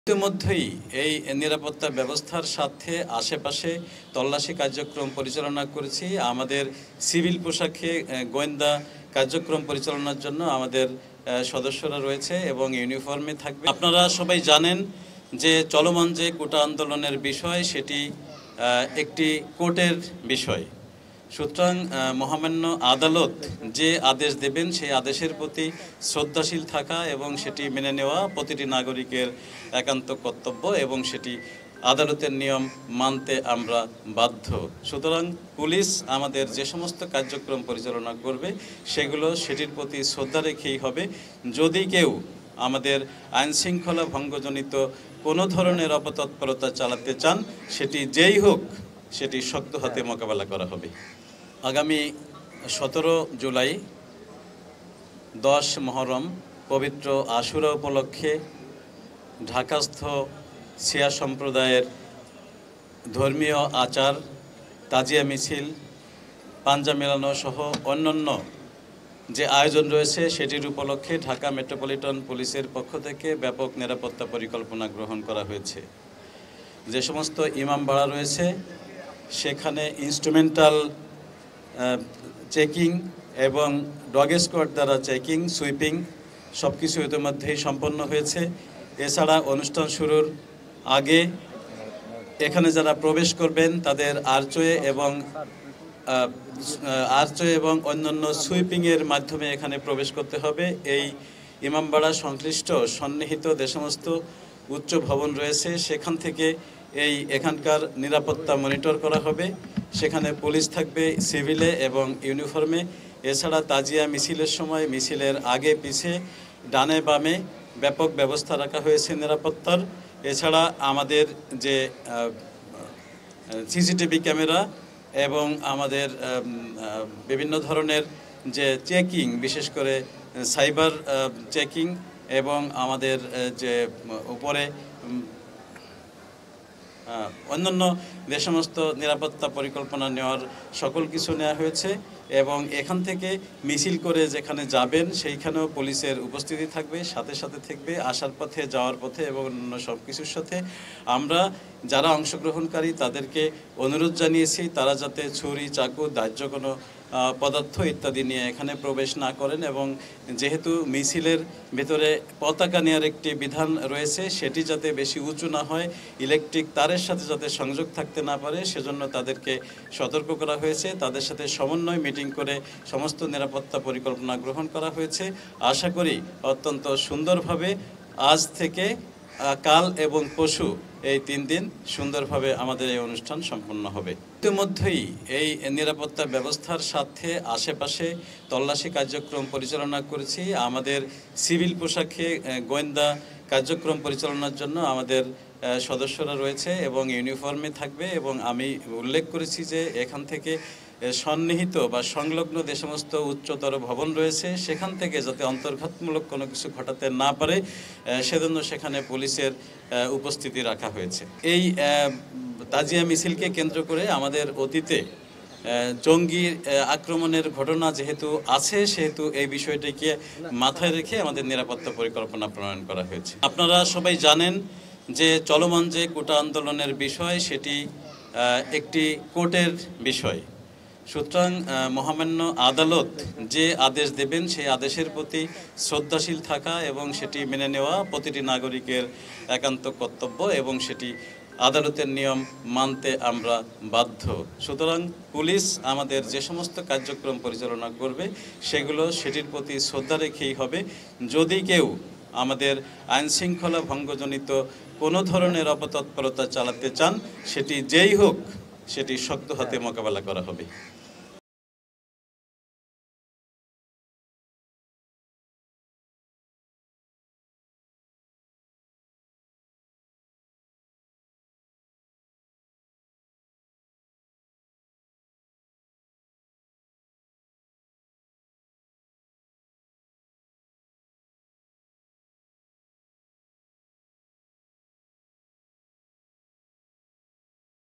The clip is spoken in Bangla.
ইতিমধ্যেই এই নিরাপত্তা ব্যবস্থার সাথে আশেপাশে তল্লাশি কার্যক্রম পরিচালনা করেছি। আমাদের সিভিল পোশাকে গোয়েন্দা কার্যক্রম পরিচালনার জন্য আমাদের সদস্যরা রয়েছে এবং ইউনিফর্মে থাকবে। আপনারা সবাই জানেন যে চলমান যে কোটা আন্দোলনের বিষয় সেটি একটি কোর্টের বিষয়। সুতরাং মহামান্য আদালত যে আদেশ দেবেন সেই আদেশের প্রতি শ্রদ্ধাশীল থাকা এবং সেটি মেনে নেওয়া প্রতিটি নাগরিকের একান্ত কর্তব্য এবং সেটি আদালতের নিয়ম মানতে আমরা বাধ্য। সুতরাং পুলিশ আমাদের যে সমস্ত কার্যক্রম পরিচালনা করবে সেগুলো সেটির প্রতি শ্রদ্ধা রেখেই হবে। যদি কেউ আমাদের আইনশৃঙ্খলা ভঙ্গজনিত কোনো ধরনের অপতৎপরতা চালাতে চান সেটি যেই হোক সেটি শক্ত হাতে মোকাবেলা করা হবে। আগামী 17 জুলাই 10 মহরম পবিত্র আশুরা উপলক্ষে ঢাকাস্থ শিয়া সম্প্রদায়ের ধর্মীয় আচার, তাজিয়া মিছিল, পাঞ্জা মেলানো সহ অন্যান্য যে আয়োজন রয়েছে সেটির উপলক্ষে ঢাকা মেট্রোপলিটন পুলিশের পক্ষ থেকে ব্যাপক নিরাপত্তা পরিকল্পনা গ্রহণ করা হয়েছে। যে সমস্ত ইমামবাড়া রয়েছে সেখানে ইনস্ট্রুমেন্টাল চেকিং এবং ডগ স্কোয়াড দ্বারা চেকিং, সুইপিং সব কিছু ইতিমধ্যেই সম্পন্ন হয়েছে। এছাড়া অনুষ্ঠান শুরুর আগে এখানে যারা প্রবেশ করবেন তাদের আর্চওয়ে এবং অন্যান্য সুইপিংয়ের মাধ্যমে এখানে প্রবেশ করতে হবে। এই ইমামবাড়া সংশ্লিষ্ট সন্নিহিত যে সমস্ত উচ্চ ভবন রয়েছে সেখান থেকে এখানকার নিরাপত্তা মনিটর করা হবে। সেখানে পুলিশ থাকবে সিভিলে এবং ইউনিফর্মে। এছাড়া তাজিয়া মিছিলের সময় মিছিলের আগে পিছে ডানে বামে ব্যাপক ব্যবস্থা রাখা হয়েছে নিরাপত্তার। এছাড়া আমাদের যে সিসিটিভি ক্যামেরা এবং আমাদের বিভিন্ন ধরনের যে চেকিং, বিশেষ করে সাইবার চেকিং এবং আমাদের যে উপরে অন্যান্য যে সমস্ত নিরাপত্তা পরিকল্পনা নেওয়ার সকল কিছু নেওয়া হয়েছে এবং এখান থেকে মিছিল করে যেখানে যাবেন সেইখানেও পুলিশের উপস্থিতি থাকবে, সাথে সাথে থাকবে আসার পথে, যাওয়ার পথে এবং অন্য সব কিছুর সাথে। আমরা যারা অংশগ্রহণকারী তাদেরকে অনুরোধ জানিয়েছি তারা যাতে ছুরি, চাকু, দাহ্য কোনো পদার্থ ইত্যাদি নিয়ে এখানে প্রবেশ না করেন এবং যেহেতু মিছিলের ভেতরে পতাকা নেওয়ার একটি বিধান রয়েছে সেটি যাতে বেশি উঁচু না হয়, ইলেকট্রিক তারের সাথে যাতে সংযোগ থাকতে না পারে সেজন্য তাদেরকে সতর্ক করা হয়েছে। তাদের সাথে সমন্বয় মিটিং করে সমস্ত নিরাপত্তা পরিকল্পনা গ্রহণ করা হয়েছে। আশা করি অত্যন্ত সুন্দরভাবে আজ থেকে কাল এবং পরশু এই 3 দিন সুন্দরভাবে আমাদের এই অনুষ্ঠান সম্পন্ন হবে। ইতিমধ্যেই এই নিরাপত্তা ব্যবস্থার সাথে আশেপাশে তল্লাশি কার্যক্রম পরিচালনা করেছি। আমাদের সিভিল পোশাকে গোয়েন্দা কার্যক্রম পরিচালনার জন্য আমাদের সদস্যরা রয়েছে এবং ইউনিফর্মে থাকবে এবং আমি উল্লেখ করেছি যে এখান থেকে সন্নিহিত বা সংলগ্ন যে সমস্ত উচ্চতর ভবন রয়েছে সেখান থেকে যাতে অন্তর্ঘাতমূলক কোনো কিছু ঘটাতে না পারে সেজন্য সেখানে পুলিশের উপস্থিতি রাখা হয়েছে। এই তাজিয়া মিছিলকে কেন্দ্র করে আমাদের অতীতে জঙ্গি আক্রমণের ঘটনা যেহেতু আছে সেহেতু এই বিষয়টিকে মাথায় রেখে আমাদের নিরাপত্তা পরিকল্পনা প্রণয়ন করা হয়েছে। আপনারা সবাই জানেন যে চলমান যে কোটা আন্দোলনের বিষয় সেটি একটি কোর্টের বিষয়। সুতরাং মহামান্য আদালত যে আদেশ দেবেন সেই আদেশের প্রতি শ্রদ্ধাশীল থাকা এবং সেটি মেনে নেওয়া প্রতিটি নাগরিকের একান্ত কর্তব্য এবং সেটি আদালতের নিয়ম মানতে আমরা বাধ্য। সুতরাং পুলিশ আমাদের যে সমস্ত কার্যক্রম পরিচালনা করবে সেগুলো সেটির প্রতি শ্রদ্ধা রেখেই হবে। যদি কেউ আমাদের আইনশৃঙ্খলা ভঙ্গজনিত কোনো ধরনের অপতৎপরতা চালাতে চান সেটি যেই হোক সেটি শক্ত হাতে মোকাবেলা করা হবে।